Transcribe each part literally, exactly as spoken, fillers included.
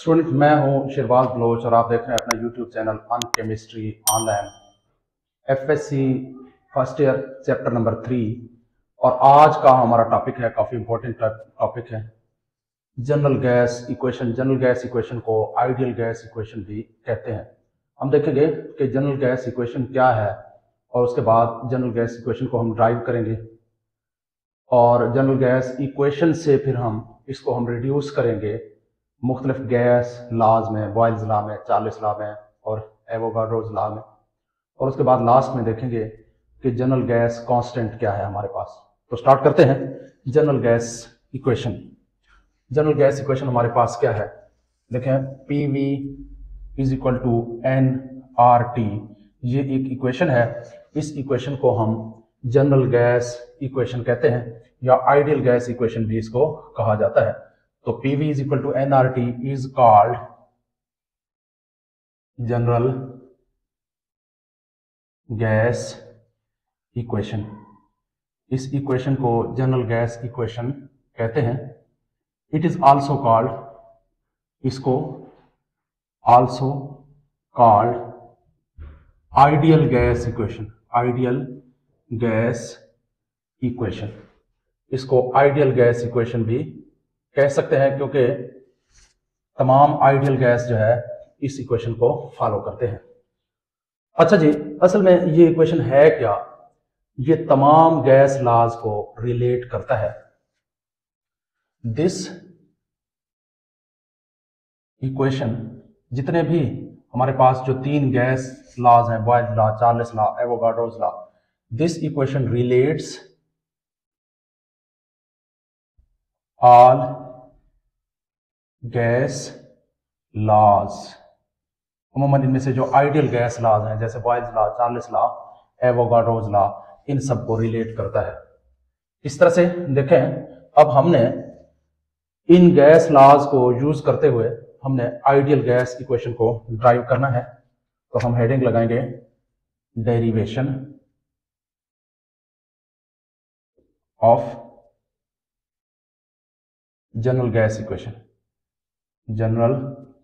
Student, मैं हूं शिरवाज Bloch और आप देख रहे हैं अपना यूट्यूब चैनल अन chemistry online FSc first year chapter number three. और आज का हमारा टॉपिक है, काफ़ी इंपॉर्टेंट टॉपिक है, general gas equation. General gas equation को आइडियल गैस इक्वेशन भी कहते हैं। हम देखेंगे कि जनरल गैस इक्वेशन क्या है और उसके बाद जनरल गैस इक्वेशन को हम ड्राइव करेंगे और जनरल गैस इक्वेशन से फिर हम इसको हम रिड्यूस करेंगे मुख्तलिफ गैस लॉज में, बॉयल्स लॉ में, चार्ल्स लॉ में और एवोगाड्रोज लॉ में। और उसके बाद लास्ट में देखेंगे कि जनरल गैस कांस्टेंट क्या है हमारे पास। तो स्टार्ट करते हैं general gas equation. General gas equation हमारे पास क्या है, देखें, P V is equal to N R T. ये एक इक्वेशन है। इस इक्वेशन को हम जनरल गैस इक्वेशन कहते हैं या आइडियल गैस इक्वेशन भी इसको कहा जाता है। तो P V is equal to N R T is called general gas equation। इस इक्वेशन को जनरल गैस इक्वेशन कहते हैं। इट इज आल्सो कॉल्ड, इसको also called ideal gas equation. Ideal gas equation, इसको आइडियल गैस इक्वेशन भी कह सकते हैं क्योंकि तमाम आइडियल गैस जो है इस इक्वेशन को फॉलो करते हैं। अच्छा जी, असल में ये इक्वेशन है क्या? ये तमाम गैस लॉज को रिलेट करता है। दिस इक्वेशन, जितने भी हमारे पास जो तीन गैस लॉज हैं, Boyle's law, Charles law, Avogadro's law, this equation relates all gas laws. अमूमन इनमें से जो आइडियल गैस लॉज हैं जैसे Boyle's law, Charles law, Avogadro's law, इन सब को रिलेट करता है। इस तरह से देखें, अब हमने इन गैस लॉज को यूज करते हुए हमने आइडियल गैस इक्वेशन को ड्राइव करना है। तो हम हेडिंग लगाएंगे derivation of general gas equation. General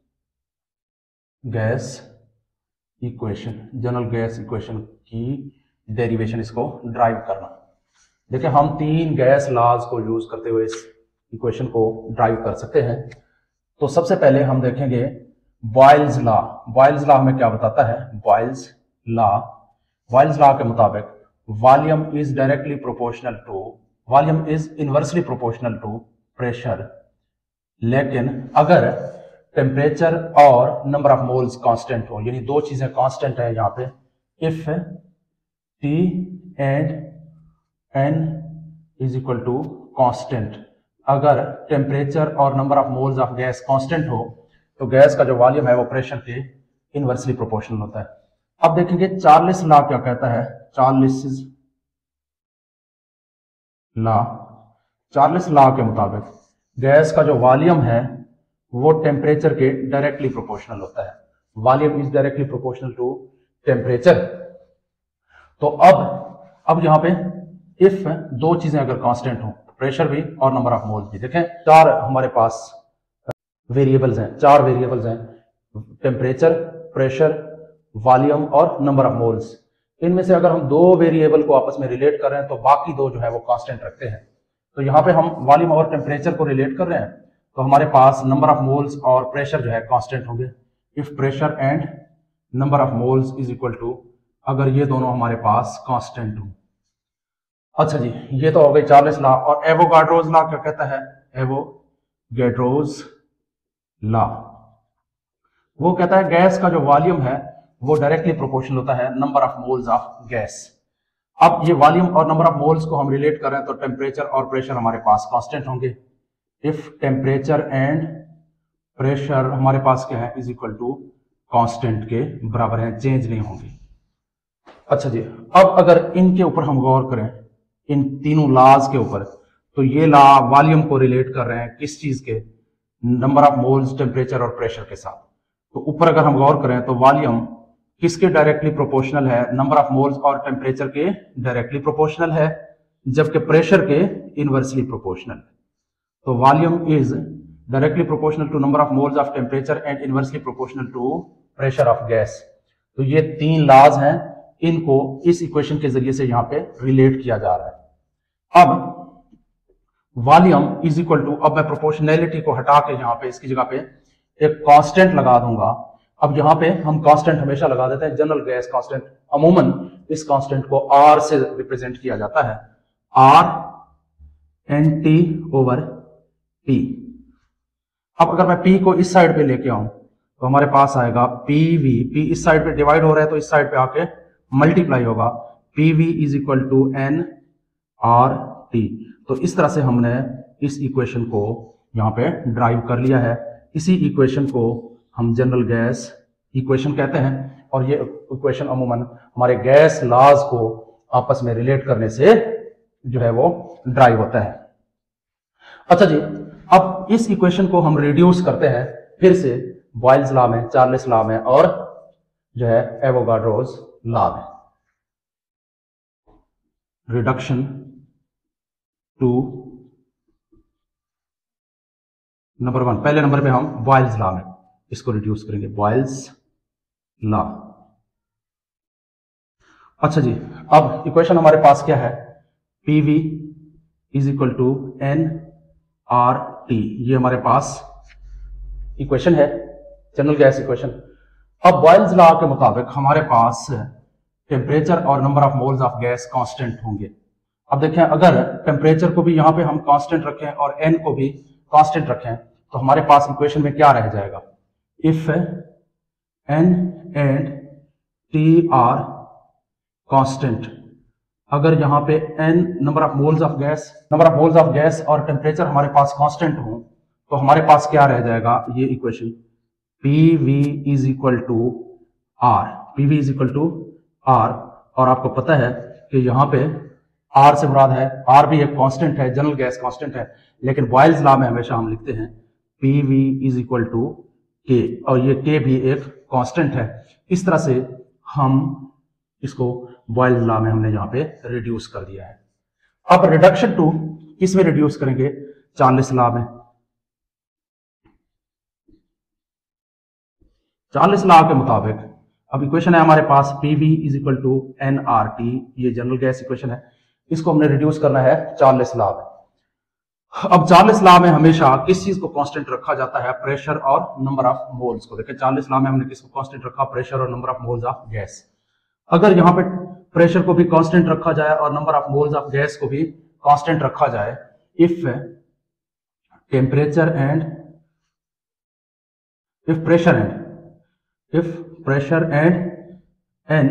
gas equation, general gas equation की डेरिवेशन, इसको ड्राइव करना। देखिए, हम तीन गैस लॉज को यूज करते हुए इस इक्वेशन को ड्राइव कर सकते हैं। तो सबसे पहले हम देखेंगे बॉयल्स लॉ। बॉयल्स लॉ हमें क्या बताता है? बॉयल्स लॉ बॉयल्स लॉ के मुताबिक volume is directly proportional to volume is inversely proportional to pressure. लेकिन अगर टेम्परेचर और नंबर ऑफ मोल्स कांस्टेंट हो, यानी दो चीजें कांस्टेंट है यहाँ पे, if T and N is equal to constant, अगर टेम्परेचर और number of moles of gas constant हो तो गैस का जो वॉल्यूम है वो प्रेशर के इनवर्सली प्रोपोर्शनल होता है। अब देखेंगे चार्ल्स लॉ क्या कहता है। चार्ल्स लॉ चार्ल्स लॉ के मुताबिक गैस का जो वॉल्यूम है वो टेम्परेचर के डायरेक्टली प्रोपोर्शनल होता है। Volume is directly proportional to temperature. तो अब अब यहां पे इफ दो चीजें अगर कांस्टेंट हो, प्रेशर भी और नंबर ऑफ मोल्स भी, देखें चार हमारे पास वेरिएबल्स हैं, चार वेरिएबल्स हैं, टेम्परेचर, प्रेशर, वॉल्यूम और नंबर ऑफ मोल्स। इनमें से अगर हम दो वेरिएबल को आपस में रिलेट कर रहे हैं तो बाकी दो जो है वो कांस्टेंट रखते हैं। तो यहाँ पे हम वॉल्यूम और टेम्परेचर को रिलेट कर रहे हैं तो हमारे पास नंबर ऑफ मोल्स और प्रेशर जो है कांस्टेंट होंगे। If pressure and number of moles is equal to, अगर ये दोनों हमारे पास कांस्टेंट हो। अच्छा जी, ये तो हो गई चार्ल्स लॉ। और एवोगाड्रोज लॉ क्या कहता है? एवोगाड्रोज लॉ वो कहता है गैस का जो वॉल्यूम है वो डायरेक्टली प्रोपोर्शनल होता है number of moles of gas. अब ये वॉल्यूम और नंबर ऑफ मोल्स को हम रिलेट कर रहे हैं तो टेम्परेचर और प्रेशर हमारे पास कांस्टेंट होंगे। इफ टेम्परेचर एंड प्रेशर हमारे पास क्या है? इज इक्वल टू कांस्टेंट के बराबर है, चेंज नहीं होंगे। अच्छा जी, अब अगर इनके ऊपर हम गौर करें, इन तीनों लॉज के ऊपर, तो ये लॉ वॉल्यूम को रिलेट कर रहे हैं किस चीज के? नंबर ऑफ मोल्स, टेम्परेचर और प्रेशर के साथ। तो ऊपर अगर हम गौर करें तो वॉल्यूम किसके डायरेक्टली प्रोपोर्शनल है? नंबर ऑफ मोल्स और टेम्परेचर के डायरेक्टली प्रोपोर्शनल है, जबकि प्रेशर के इनवर्सली प्रोपोर्शनल है। तो volume is directly proportional to number of moles of temperature and inversely proportional to pressure of gas. तो ये तीन लॉज हैं, इनको इस इक्वेशन के जरिए से यहां पे रिलेट किया जा रहा है। अब वॉल्यूम इज इक्वल टू, अब मैं प्रोपोर्शनैलिटी को हटा के यहां पे इसकी जगह पे एक कांस्टेंट लगा दूंगा। अब यहां पे हम कांस्टेंट हमेशा लगा देते हैं, जनरल गैस कांस्टेंट। अमूमन इस कांस्टेंट को आर से रिप्रेजेंट किया जाता है, R N T over P. अब अगर मैं पी को इस साइड पे लेके आऊं तो हमारे पास आएगा पी वी, पी इस साइड पे डिवाइड हो रहा है तो इस साइड पे आके मल्टीप्लाई होगा, P V is equal to N R T. तो इस तरह से हमने इस इक्वेशन को यहां पे ड्राइव कर लिया है। इसी इक्वेशन को हम जनरल गैस इक्वेशन कहते हैं, और ये इक्वेशन अमूमन हमारे गैस लॉज को आपस में रिलेट करने से जो है वो ड्राइव होता है। अच्छा जी, अब इस इक्वेशन को हम रिड्यूस करते हैं फिर से बॉयल्स लॉ में, चार्ल्स लॉ में और जो है एवोगाड्रोस लॉ में। रिडक्शन टू नंबर वन, पहले नंबर पे हम बॉयल्स लॉ में इसको रिड्यूस करेंगे, बॉयल्स लॉ। अच्छा जी, अब इक्वेशन हमारे पास क्या है, P V is equal to N R T, ये हमारे पास इक्वेशन है, जनरल गैस इक्वेशन। अब बॉयल्स लॉ के मुताबिक हमारे पास टेम्परेचर और number of moles of gas constant होंगे। अब देखें, अगर टेम्परेचर को भी यहां पे हम कांस्टेंट रखें और एन को भी कांस्टेंट रखें तो हमारे पास इक्वेशन में क्या रह जाएगा, if N and T R constant. अगर यहां पे N number of moles of gas number of moles of gas और टेम्परेचर हमारे पास कांस्टेंट हो तो हमारे पास क्या रह जाएगा, ये equation P V is equal to R, P V is equal to R. और आपको पता है कि यहां पे आर से मुराद है, आर भी एक कांस्टेंट है, जनरल गैस कांस्टेंट है, लेकिन बॉयल्स लॉ में हमेशा हम लिखते हैं P V is equal to K, और ये के भी एक कांस्टेंट है। इस तरह से हम इसको बॉयल्स लॉ में हमने यहां पे रिड्यूस कर दिया है। अब रिडक्शन टू किस में रिड्यूस करेंगे, चार्ल्स लॉ में। चार्ल्स लॉ के मुताबिक अब इक्वेशन है हमारे पास P V is equal to N R T, ये जनरल गैस इक्वेशन है, इसको हमने रिड्यूस करना है चार्ल्स लॉ में। अब चार्ल्स लॉ में हमेशा किस चीज को कांस्टेंट रखा जाता है, प्रेशर और नंबर ऑफ मोल्स को। देखिए चार्ल्स लॉ में हमने किसको कांस्टेंट रखा, प्रेशर और number of moles of gas. अगर यहां पे प्रेशर को भी कांस्टेंट रखा जाए और number of moles of gas को भी कांस्टेंट रखा जाए, if temperature and if pressure and if pressure and n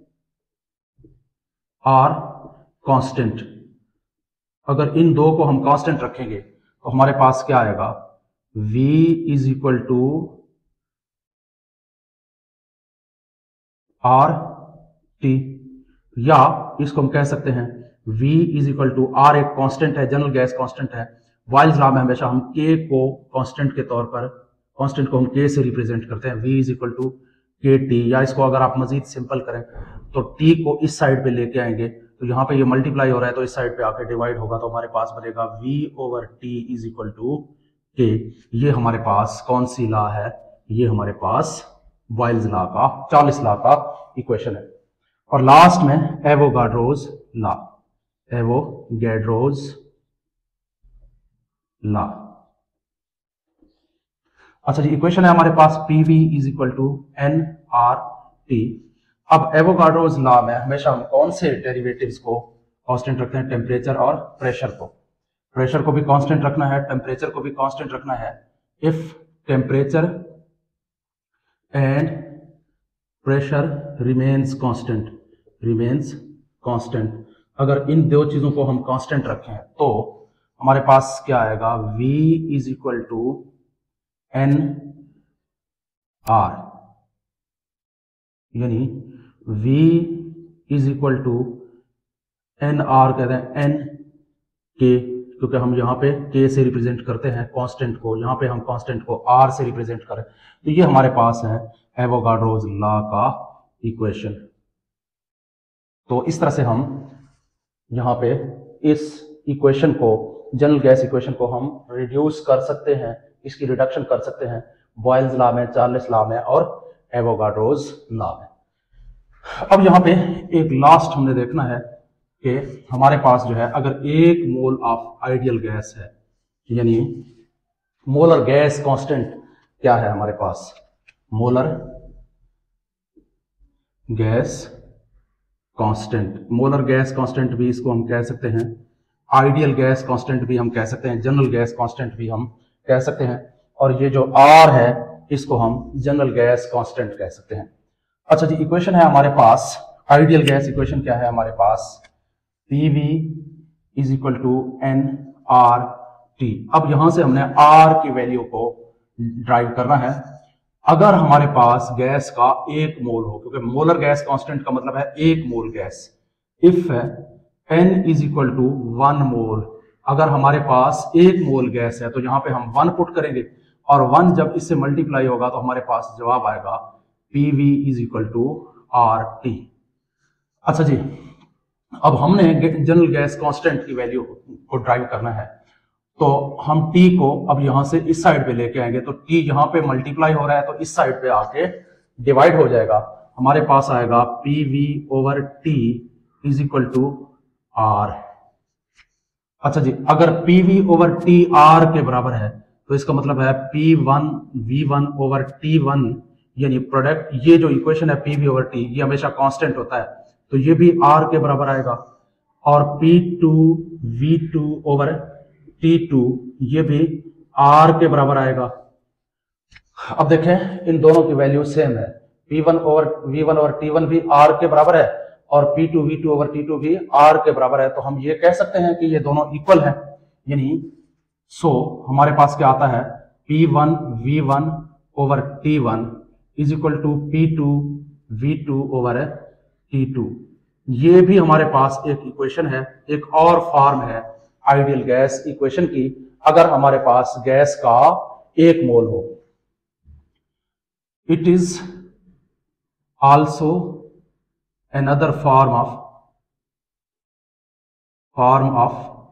are constant, अगर इन दो को हम कांस्टेंट रखेंगे तो हमारे पास क्या आएगा, V is equal to R T, या इसको हम कह सकते हैं V is equal to R, एक कांस्टेंट है, जनरल गैस कांस्टेंट है। बॉयल्स लॉ में हमेशा हम K को कांस्टेंट के तौर पर, कांस्टेंट को हम K से रिप्रेजेंट करते हैं, V is equal to K T, या इसको अगर आप मजीद सिंपल करें तो T को इस साइड पे लेके आएंगे तो यहाँ पे ये मल्टीप्लाई हो रहा है तो इस साइड पे आके डिवाइड होगा तो हमारे पास बनेगा V over T is equal to K। ये हमारे पास कौन सी लॉ है, ये हमारे पास बॉयल्स लॉ का, चार्ल्स लॉ का इक्वेशन है। और लास्ट में एवोगाड्रोस लॉ, एवोगाड्रोस लॉ। अच्छा जी, इक्वेशन है हमारे पास P V is equal to N R T. अब एवोगाड्रोस लॉ में हमेशा हम कौन से डेरिवेटिव्स को कांस्टेंट रखते हैं, टेम्परेचर और प्रेशर को। प्रेशर को भी कांस्टेंट रखना है, टेम्परेचर को भी कांस्टेंट रखना है। If temperature and pressure remains constant, remains constant, अगर इन दो चीजों को हम कांस्टेंट रखें तो हमारे पास क्या आएगा, V is equal to N R, यानी V is equal to N R कहते हैं एन के, क्योंकि हम यहां पे K से रिप्रेजेंट करते हैं कांस्टेंट को, यहां पे हम कांस्टेंट को R से रिप्रेजेंट करें तो ये हमारे पास है एवोगाड्रोस लॉ का इक्वेशन। तो इस तरह से हम यहां पे इस इक्वेशन को, जनरल गैस इक्वेशन को हम रिड्यूस कर सकते हैं इसकी रिडक्शन कर सकते हैं बॉयल्स लॉ में, चार्ल्स लॉ में और एवोगाड्रोज लॉ में। अब यहाँ पे एक लास्ट हमने देखना है कि हमारे पास जो है अगर एक मोल ऑफ आइडियल गैस है, यानी मोलर गैस कांस्टेंट क्या है हमारे पास, molar gas constant, molar gas constant भी इसको हम कह सकते हैं, आइडियल गैस कांस्टेंट भी हम कह सकते हैं, जनरल गैस कांस्टेंट भी हम कह सकते हैं, और ये जो आर है इसको हम जनरल गैस कांस्टेंट कह सकते हैं। अच्छा जी, इक्वेशन है हमारे पास, आइडियल गैस इक्वेशन क्या है हमारे पास, P V is equal to N R T. अब यहां से हमने आर की वैल्यू को ड्राइव करना है। अगर हमारे पास गैस का एक मोल हो, क्योंकि मोलर गैस कांस्टेंट का मतलब है एक mole gas, if N is equal to one mole, अगर हमारे पास एक मोल गैस है तो यहां पे हम वन पुट करेंगे और वन जब इससे मल्टीप्लाई होगा तो हमारे पास जवाब आएगा P V is equal to R T. अच्छा जी, अब हमने जनरल गैस कांस्टेंट की वैल्यू को ड्राइव करना है, तो हम t को अब यहां से इस साइड पे लेके आएंगे, तो t यहां पे मल्टीप्लाई हो रहा है तो इस साइड पे आके डिवाइड हो जाएगा, हमारे पास आएगा P V over T is equal to R. अच्छा जी, अगर P V over T R के बराबर है तो इसका मतलब है P one V one over T one, यानी प्रोडक्ट, ये जो इक्वेशन है पी वी ओवर टी ये हमेशा कांस्टेंट होता है तो ये भी आर के बराबर आएगा, और P two V two over T two ये भी आर के बराबर आएगा। अब देखें इन दोनों की वैल्यू सेम है, P one over V one over T one भी आर के बराबर है और P two V two over T two भी आर के बराबर है, तो हम ये कह सकते हैं कि ये दोनों इक्वल हैं। यानी सो हमारे पास क्या आता है, P one V one over T one is equal to P two V two over T two. ये भी हमारे पास एक इक्वेशन है, एक और फॉर्म है आइडियल गैस इक्वेशन की, अगर हमारे पास गैस का एक मोल हो। It is also another form of form of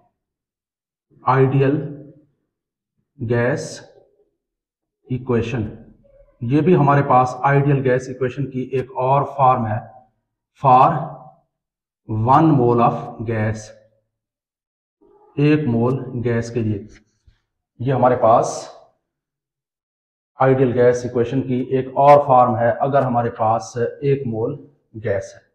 ideal gas equation। ये भी हमारे पास आइडियल गैस इक्वेशन की एक और फॉर्म है, for one mole of gas, एक मोल गैस के लिए। ये हमारे पास आइडियल गैस इक्वेशन की एक और फॉर्म है अगर हमारे पास एक मोल गैस है।